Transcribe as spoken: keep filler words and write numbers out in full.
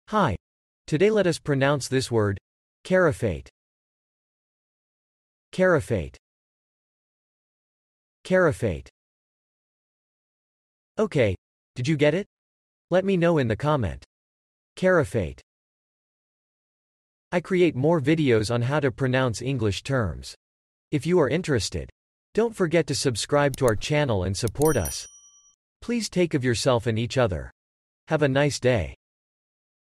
Hi. Today let us pronounce this word, Carafate. Carafate. Carafate. Okay, did you get it? Let me know in the comment. Carafate. I create more videos on how to pronounce English terms. If you are interested, don't forget to subscribe to our channel and support us. Please take of yourself and each other. Have a nice day.